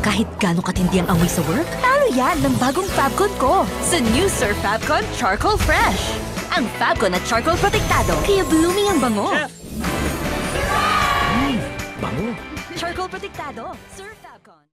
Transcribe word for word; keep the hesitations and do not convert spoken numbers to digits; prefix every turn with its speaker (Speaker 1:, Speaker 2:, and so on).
Speaker 1: Kahit gaano katindi ang amoy sa work, talo yan ng bagong Fabcon ko. Sa new Sir Fabcon Charcoal Fresh. Ang Fabcon at charcoal protektado, kaya blooming ang bango.
Speaker 2: Chef! Mm, bango.
Speaker 1: Charcoal protektado, Sir Fabcon.